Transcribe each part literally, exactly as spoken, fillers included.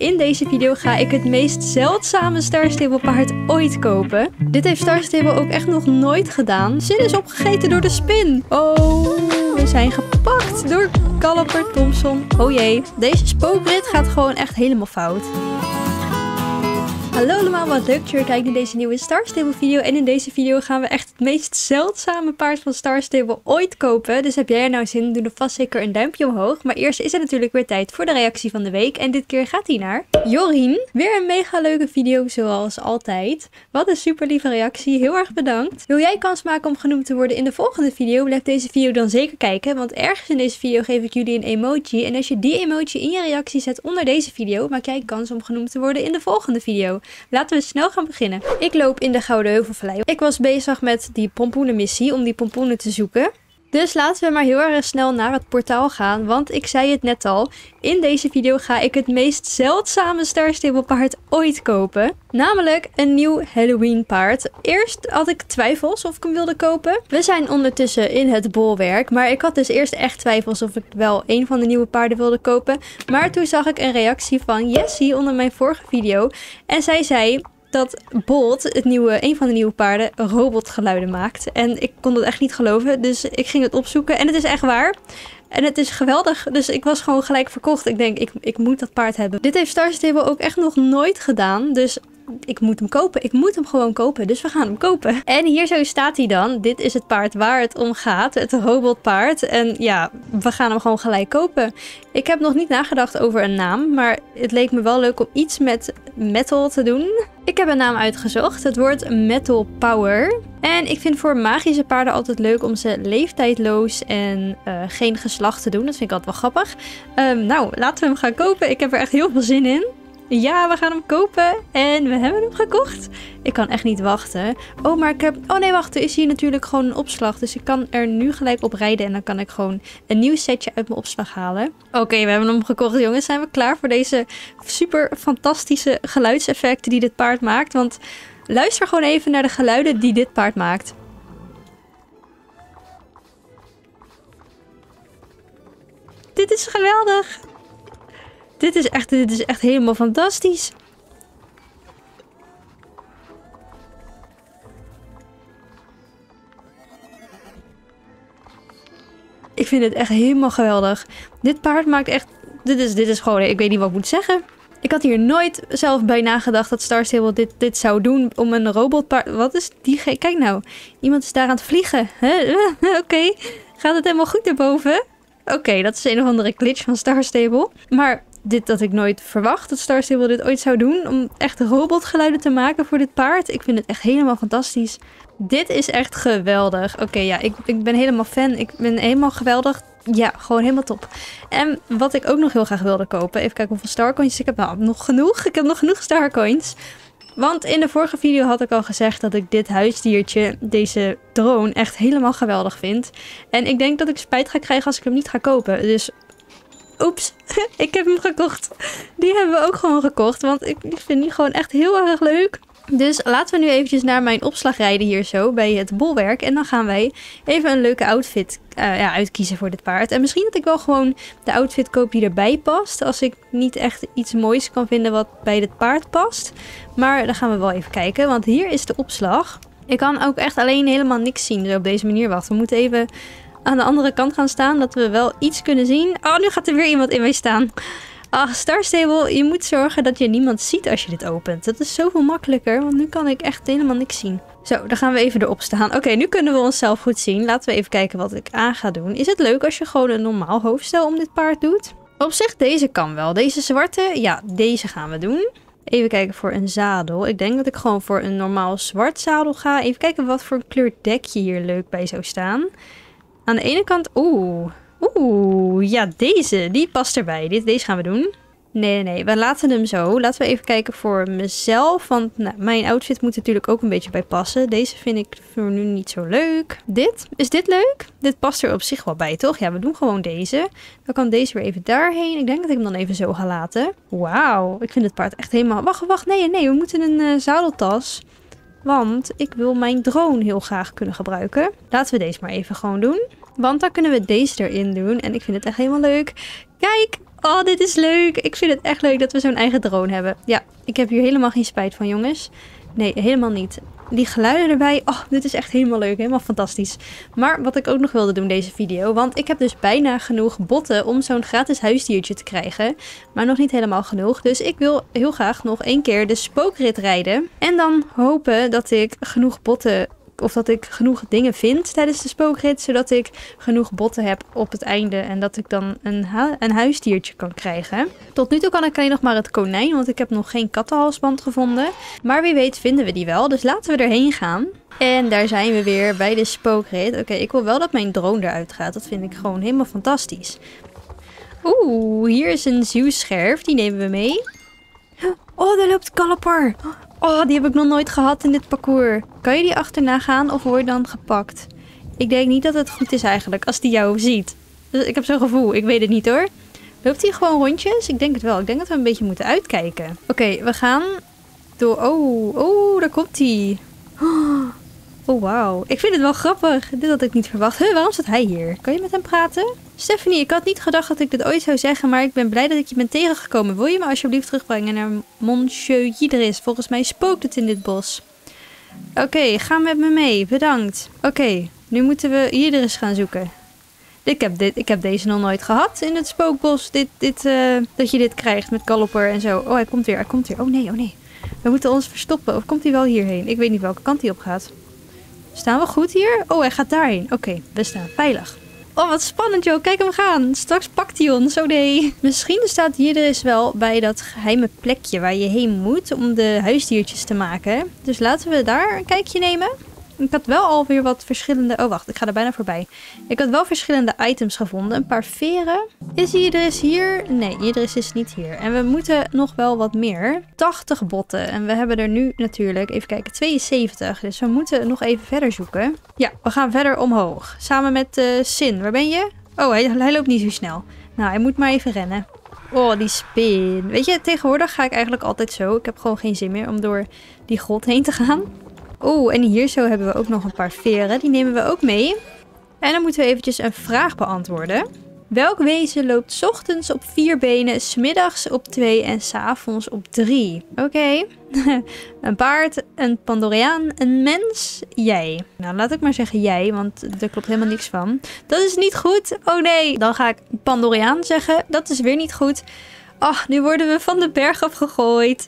In deze video ga ik het meest zeldzame Star Stable paard ooit kopen. Dit heeft Star Stable ook echt nog nooit gedaan. Sin is opgegeten door de spin. Oh, we zijn gepakt door Galloper Thompson. Oh jee, deze spookrit gaat gewoon echt helemaal fout. Hallo allemaal, wat leuk dat je weer kijkt naar deze nieuwe Star Stable video. En in deze video gaan we echt het meest zeldzame paard van Star Stable ooit kopen. Dus heb jij er nou zin in, doe dan vast zeker een duimpje omhoog. Maar eerst is het natuurlijk weer tijd voor de reactie van de week. En dit keer gaat hij naar Jorien. Weer een mega leuke video zoals altijd. Wat een super lieve reactie, heel erg bedankt. Wil jij kans maken om genoemd te worden in de volgende video? Blijf deze video dan zeker kijken, want ergens in deze video geef ik jullie een emoji. En als je die emoji in je reactie zet onder deze video, maak jij kans om genoemd te worden in de volgende video. Laten we snel gaan beginnen. Ik loop in de Gouden Heuvelvallei. Ik was bezig met die pompoenenmissie om die pompoenen te zoeken. Dus laten we maar heel erg snel naar het portaal gaan. Want ik zei het net al. In deze video ga ik het meest zeldzame Star Stable paard ooit kopen. Namelijk een nieuw Halloween paard. Eerst had ik twijfels of ik hem wilde kopen. We zijn ondertussen in het bolwerk. Maar ik had dus eerst echt twijfels of ik wel een van de nieuwe paarden wilde kopen. Maar toen zag ik een reactie van Jessie onder mijn vorige video. En zij zei dat Bolt, het nieuwe, een van de nieuwe paarden, robotgeluiden maakt. En ik kon het echt niet geloven, dus ik ging het opzoeken. En het is echt waar. En het is geweldig, dus ik was gewoon gelijk verkocht. Ik denk, ik, ik moet dat paard hebben. Dit heeft Star Stable ook echt nog nooit gedaan, dus ik moet hem kopen. Ik moet hem gewoon kopen, dus we gaan hem kopen. En hier zo staat hij dan. Dit is het paard waar het om gaat, het robotpaard. En ja, we gaan hem gewoon gelijk kopen. Ik heb nog niet nagedacht over een naam, maar het leek me wel leuk om iets met metal te doen. Ik heb een naam uitgezocht. Het wordt Metal Power. En ik vind voor magische paarden altijd leuk om ze leeftijdloos en uh, geen geslacht te doen. Dat vind ik altijd wel grappig. Um, nou, laten we hem gaan kopen. Ik heb er echt heel veel zin in. Ja, we gaan hem kopen. En we hebben hem gekocht. Ik kan echt niet wachten. Oh, maar ik heb... Oh nee, wacht. Er is hier natuurlijk gewoon een opslag. Dus ik kan er nu gelijk op rijden. En dan kan ik gewoon een nieuw setje uit mijn opslag halen. Oké, okay, we hebben hem gekocht, jongens. Zijn we klaar voor deze super fantastische geluidseffecten die dit paard maakt? Want luister gewoon even naar de geluiden die dit paard maakt. Dit is geweldig. Dit is echt, dit is echt helemaal fantastisch. Ik vind het echt helemaal geweldig. Dit paard maakt echt... Dit is, dit is gewoon... Ik weet niet wat ik moet zeggen. Ik had hier nooit zelf bij nagedacht dat Star Stable dit, dit zou doen om een robotpaard... Wat is die... Kijk nou. Iemand is daar aan het vliegen. Oké. Okay. Gaat het helemaal goed erboven? Oké, okay, dat is een of andere glitch van Star Stable. Maar... Dit had ik nooit verwacht, dat Star Stable dit ooit zou doen. Om echt robotgeluiden te maken voor dit paard. Ik vind het echt helemaal fantastisch. Dit is echt geweldig. Oké, okay, ja, ik, ik ben helemaal fan. Ik ben helemaal geweldig. Ja, gewoon helemaal top. En wat ik ook nog heel graag wilde kopen. Even kijken hoeveel starcoins ik heb. Nou, nog genoeg. Ik heb nog genoeg starcoins. Want in de vorige video had ik al gezegd dat ik dit huisdiertje, deze drone, echt helemaal geweldig vind. En ik denk dat ik spijt ga krijgen als ik hem niet ga kopen. Dus... Oeps, ik heb hem gekocht. Die hebben we ook gewoon gekocht, want ik vind die gewoon echt heel erg leuk. Dus laten we nu eventjes naar mijn opslag rijden hier zo bij het bolwerk. En dan gaan wij even een leuke outfit uh, ja, uitkiezen voor dit paard. En misschien dat ik wel gewoon de outfit koop die erbij past. Als ik niet echt iets moois kan vinden wat bij dit paard past. Maar dan gaan we wel even kijken, want hier is de opslag. Ik kan ook echt alleen helemaal niks zien zo op deze manier. Wacht, we moeten even... aan de andere kant gaan staan, dat we wel iets kunnen zien. Oh, nu gaat er weer iemand in mij staan. Ach, Star Stable, je moet zorgen dat je niemand ziet als je dit opent. Dat is zoveel makkelijker, want nu kan ik echt helemaal niks zien. Zo, dan gaan we even erop staan. Oké, okay, nu kunnen we onszelf goed zien. Laten we even kijken wat ik aan ga doen. Is het leuk als je gewoon een normaal hoofdstel om dit paard doet? Op zich, deze kan wel. Deze zwarte, ja, deze gaan we doen. Even kijken voor een zadel. Ik denk dat ik gewoon voor een normaal zwart zadel ga. Even kijken wat voor een kleur dekje hier leuk bij zou staan. Aan de ene kant... Oeh. Oeh. Ja, deze. Die past erbij. Dit, deze gaan we doen. Nee, nee, nee. We laten hem zo. Laten we even kijken voor mezelf. Want nou, mijn outfit moet natuurlijk ook een beetje bij passen. Deze vind ik voor nu niet zo leuk. Dit? Is dit leuk? Dit past er op zich wel bij, toch? Ja, we doen gewoon deze. Dan kan deze weer even daarheen. Ik denk dat ik hem dan even zo ga laten. Wauw. Ik vind het paard echt helemaal... Wacht, wacht. Nee, nee. We moeten een uh, zadeltas... Want ik wil mijn drone heel graag kunnen gebruiken. Laten we deze maar even gewoon doen. Want dan kunnen we deze erin doen. En ik vind het echt helemaal leuk. Kijk! Oh, dit is leuk. Ik vind het echt leuk dat we zo'n eigen drone hebben. Ja, ik heb hier helemaal geen spijt van, jongens. Nee, helemaal niet. Die geluiden erbij. Oh, dit is echt helemaal leuk. Helemaal fantastisch. Maar wat ik ook nog wilde doen deze video. Want ik heb dus bijna genoeg botten om zo'n gratis huisdiertje te krijgen. Maar nog niet helemaal genoeg. Dus ik wil heel graag nog één keer de spookrit rijden. En dan hopen dat ik genoeg botten... Of dat ik genoeg dingen vind tijdens de spookrit. Zodat ik genoeg botten heb op het einde. En dat ik dan een, hu een huisdiertje kan krijgen. Tot nu toe kan ik alleen nog maar het konijn. Want ik heb nog geen kattenhalsband gevonden. Maar wie weet vinden we die wel. Dus laten we erheen gaan. En daar zijn we weer bij de spookrit. Oké, okay, ik wil wel dat mijn drone eruit gaat. Dat vind ik gewoon helemaal fantastisch. Oeh, hier is een Zeeuwscherf. Die nemen we mee. Oh, daar loopt Caliper. Oh, die heb ik nog nooit gehad in dit parcours. Kan je die achterna gaan of word je dan gepakt? Ik denk niet dat het goed is eigenlijk als die jou ziet. Dus ik heb zo'n gevoel. Ik weet het niet hoor. Loopt hij gewoon rondjes? Ik denk het wel. Ik denk dat we een beetje moeten uitkijken. Oké, okay, we gaan door... Oh, oh, daar komt hij. Oh, wauw. Ik vind het wel grappig. Dit had ik niet verwacht. Huh, waarom staat hij hier? Kan je met hem praten? Stephanie, ik had niet gedacht dat ik dit ooit zou zeggen, maar ik ben blij dat ik je ben tegengekomen. Wil je me alsjeblieft terugbrengen naar Monsieur Yidris? Volgens mij spookt het in dit bos. Oké, okay, ga met me mee. Bedankt. Oké, okay, nu moeten we Yidris gaan zoeken. Ik heb, dit, ik heb deze nog nooit gehad in het spookbos. Dit, dit, uh, dat je dit krijgt met Caliper en zo. Oh, hij komt weer. Hij komt weer. Oh nee, oh nee. We moeten ons verstoppen. Of komt hij wel hierheen? Ik weet niet welke kant hij op gaat. Staan we goed hier? Oh, hij gaat daarheen. Oké, okay, we staan veilig. Oh, wat spannend, joh. Kijk hem gaan. Straks pakt hij ons. Oh nee. Misschien staat hier dus wel bij dat geheime plekje waar je heen moet om de huisdiertjes te maken. Dus laten we daar een kijkje nemen. Ik had wel alweer wat verschillende... Oh, wacht. Ik ga er bijna voorbij. Ik had wel verschillende items gevonden. Een paar veren. Is Yidris hier? Nee, Yidris is niet hier. En we moeten nog wel wat meer. tachtig botten. En we hebben er nu natuurlijk... Even kijken. tweeënzeventig. Dus we moeten nog even verder zoeken. Ja, we gaan verder omhoog. Samen met uh, Sin. Waar ben je? Oh, hij, hij loopt niet zo snel. Nou, hij moet maar even rennen. Oh, die spin. Weet je, tegenwoordig ga ik eigenlijk altijd zo. Ik heb gewoon geen zin meer om door die grot heen te gaan. Oeh, en hier zo hebben we ook nog een paar veren. Die nemen we ook mee. En dan moeten we eventjes een vraag beantwoorden. Welk wezen loopt 's ochtends op vier benen, 's middags op twee en 's avonds op drie? Oké. Okay. Een paard, een Pandoriaan, een mens, jij. Nou, laat ik maar zeggen jij, want er klopt helemaal niks van. Dat is niet goed. Oh nee. Dan ga ik Pandoriaan zeggen. Dat is weer niet goed. Ach, nu worden we van de berg afgegooid.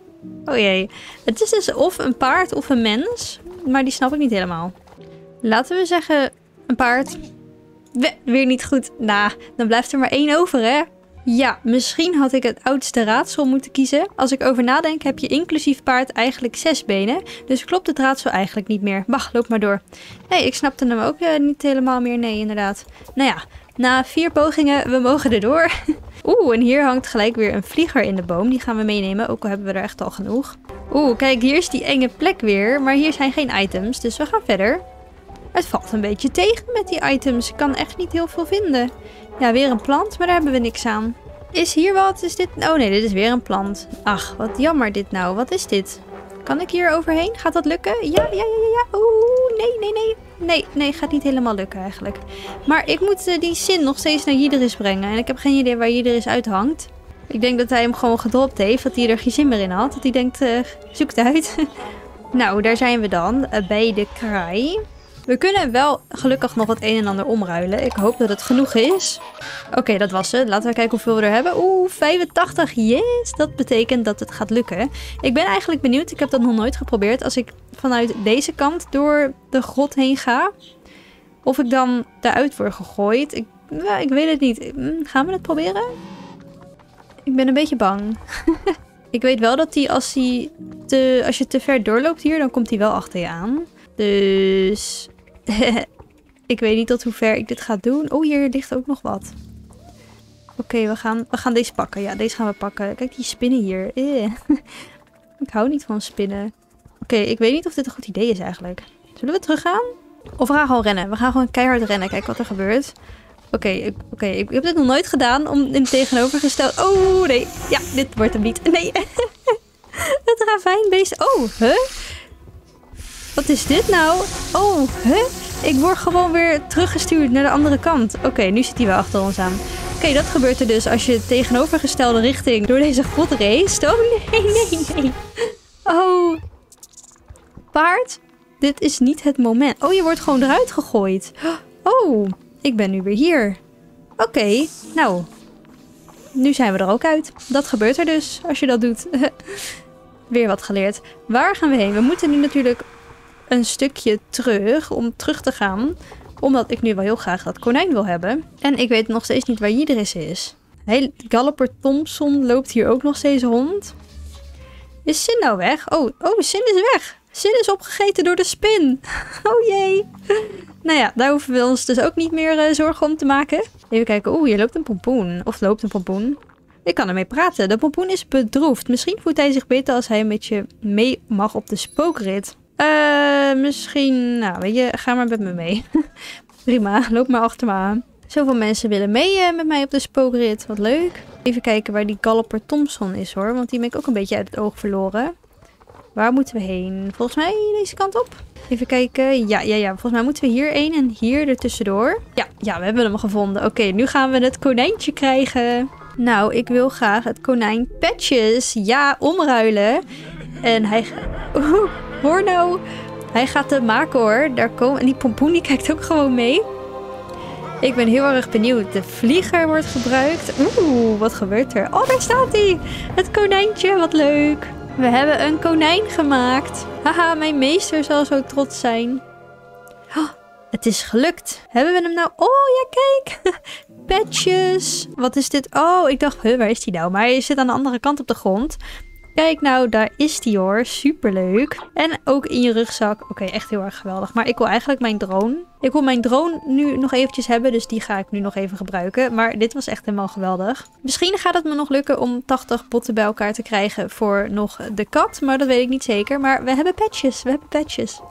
Oh jee. Het is dus of een paard of een mens. Maar die snap ik niet helemaal. Laten we zeggen een paard. We, weer niet goed. Nou, dan blijft er maar één over, hè? Ja, misschien had ik het oudste raadsel moeten kiezen. Als ik over nadenk heb je inclusief paard eigenlijk zes benen. Dus klopt het raadsel eigenlijk niet meer. Wacht, loop maar door. Nee, ik snapte hem ook uh, niet helemaal meer. Nee, inderdaad. Nou ja, na vier pogingen, we mogen erdoor. Oeh, en hier hangt gelijk weer een vlieger in de boom. Die gaan we meenemen, ook al hebben we er echt al genoeg. Oeh, kijk, hier is die enge plek weer. Maar hier zijn geen items, dus we gaan verder. Het valt een beetje tegen met die items. Ik kan echt niet heel veel vinden. Ja, weer een plant, maar daar hebben we niks aan. Is hier wat? Is dit... Oh nee, dit is weer een plant. Ach, wat jammer dit nou. Wat is dit? Kan ik hier overheen? Gaat dat lukken? Ja, ja, ja, ja, ja. Oeh, nee, nee, nee. Nee, nee, gaat niet helemaal lukken eigenlijk. Maar ik moet uh, die Sin nog steeds naar Yidris brengen. En ik heb geen idee waar Yidris uithangt. Ik denk dat hij hem gewoon gedropt heeft. Dat hij er geen zin meer in had. Dat hij denkt, uh, zoek het uit. Nou, daar zijn we dan. Uh, bij de kraai. We kunnen wel gelukkig nog het een en ander omruilen. Ik hoop dat het genoeg is. Oké, okay, dat was het. Laten we kijken hoeveel we er hebben. Oeh, vijfentachtig. Yes! Dat betekent dat het gaat lukken. Ik ben eigenlijk benieuwd. Ik heb dat nog nooit geprobeerd. Als ik vanuit deze kant door de grot heen ga. Of ik dan daaruit word gegooid. Ik, nou, ik weet het niet. Gaan we het proberen? Ik ben een beetje bang. Ik weet wel dat hij als, hij te, als je te ver doorloopt hier, dan komt hij wel achter je aan. Dus ik weet niet tot hoe ver ik dit ga doen. Oh, hier ligt ook nog wat. Oké, okay, we, gaan, we gaan deze pakken. Ja, deze gaan we pakken. Kijk, die spinnen hier. Eeuw. Ik hou niet van spinnen. Oké, okay, ik weet niet of dit een goed idee is eigenlijk. Zullen we teruggaan? Of we gaan gewoon rennen. We gaan gewoon keihard rennen. Kijk wat er gebeurt. Oké, okay, okay, ik heb dit nog nooit gedaan. Om in het tegenovergesteld... Oh, nee. Ja, dit wordt hem niet. Nee. Het ravijnbeest. Oh, huh? Wat is dit nou? Oh, huh? Ik word gewoon weer teruggestuurd naar de andere kant. Oké, okay, nu zit hij wel achter ons aan. okay, dat gebeurt er dus als je tegenovergestelde richting door deze grot race. Oh, nee, nee, nee. Oh. Paard, dit is niet het moment. Oh, je wordt gewoon eruit gegooid. Oh, ik ben nu weer hier. Oké, okay, nou. Nu zijn we er ook uit. Dat gebeurt er dus als je dat doet. Weer wat geleerd. Waar gaan we heen? We moeten nu natuurlijk een stukje terug om terug te gaan. Omdat ik nu wel heel graag dat konijn wil hebben. En ik weet nog steeds niet waar Idris is. Hey, Galloper Thompson loopt hier ook nog steeds rond. Is Sin nou weg? Oh, oh, Sin is weg. Sin is opgegeten door de spin. Oh jee. Nou ja, daar hoeven we ons dus ook niet meer uh, zorgen om te maken. Even kijken. Oeh, hier loopt een pompoen. Of loopt een pompoen. Ik kan ermee praten. De pompoen is bedroefd. Misschien voelt hij zich beter als hij een beetje mee mag op de spookrit. Eh, uh, misschien... Nou, weet je, ga maar met me mee. Prima, loop maar achter me aan. Zoveel mensen willen mee uh, met mij op de spookrit. Wat leuk. Even kijken waar die Galloper Thompson is hoor. Want die ben ik ook een beetje uit het oog verloren. Waar moeten we heen? Volgens mij deze kant op. Even kijken. Ja, ja, ja. Volgens mij moeten we hierheen en hier ertussendoor. Ja, ja, we hebben hem gevonden. Oké, okay, nu gaan we het konijntje krijgen. Nou, ik wil graag het konijn Patches. Ja, omruilen. En hij... Oeh, hoor nou. Hij gaat het maken hoor. Daar komen... En die pompoen die kijkt ook gewoon mee. Ik ben heel erg benieuwd. De vlieger wordt gebruikt. Oeh, wat gebeurt er? Oh, daar staat hij. Het konijntje, wat leuk. We hebben een konijn gemaakt. Haha, mijn meester zal zo trots zijn. Oh, het is gelukt. Hebben we hem nou? Oh, ja, kijk. Patches. Wat is dit? Oh, ik dacht, huh, waar is die nou? Maar hij zit aan de andere kant op de grond. Kijk nou, daar is die hoor. Superleuk. En ook in je rugzak. Oké, okay, echt heel erg geweldig. Maar ik wil eigenlijk mijn drone. Ik wil mijn drone nu nog eventjes hebben. Dus die ga ik nu nog even gebruiken. Maar dit was echt helemaal geweldig. Misschien gaat het me nog lukken om tachtig botten bij elkaar te krijgen voor nog de kat. Maar dat weet ik niet zeker. Maar we hebben patches. We hebben patches.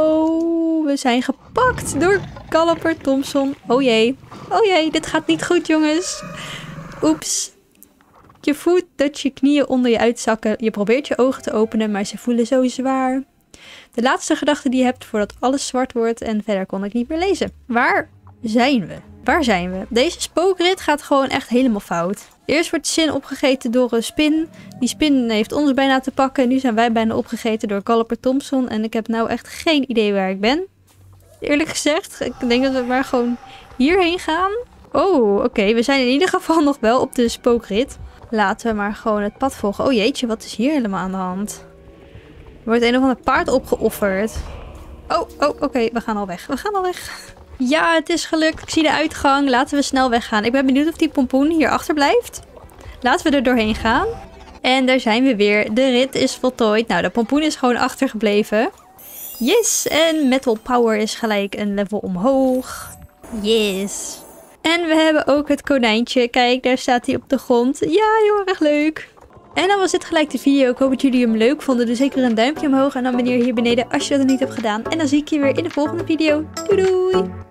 Oh, we zijn gepakt door Galloper Thompson. Oh jee. Oh jee, dit gaat niet goed jongens. Oeps. Je voelt dat je knieën onder je uitzakken. Je probeert je ogen te openen, maar ze voelen zo zwaar. De laatste gedachte die je hebt voordat alles zwart wordt en verder kon ik niet meer lezen. Waar zijn we? Waar zijn we? Deze spookrit gaat gewoon echt helemaal fout. Eerst wordt Sin opgegeten door een spin. Die spin heeft ons bijna te pakken. Nu zijn wij bijna opgegeten door Galloper Thompson. En ik heb nou echt geen idee waar ik ben. Eerlijk gezegd, ik denk dat we maar gewoon hierheen gaan. Oh, oké. Okay. We zijn in ieder geval nog wel op de spookrit. Laten we maar gewoon het pad volgen. Oh jeetje, wat is hier helemaal aan de hand? Er wordt een of ander paard opgeofferd. Oh, oh, oké. Okay. We gaan al weg. We gaan al weg. Ja, het is gelukt. Ik zie de uitgang. Laten we snel weggaan. Ik ben benieuwd of die pompoen hier achter blijft. Laten we er doorheen gaan. En daar zijn we weer. De rit is voltooid. Nou, de pompoen is gewoon achtergebleven. Yes. En Metal Power is gelijk een level omhoog. Yes. En we hebben ook het konijntje. Kijk, daar staat hij op de grond. Ja, heel erg leuk. En dan was dit gelijk de video. Ik hoop dat jullie hem leuk vonden. Dus zeker een duimpje omhoog. En dan abonneer hier beneden als je dat nog niet hebt gedaan. En dan zie ik je weer in de volgende video. Doei doei!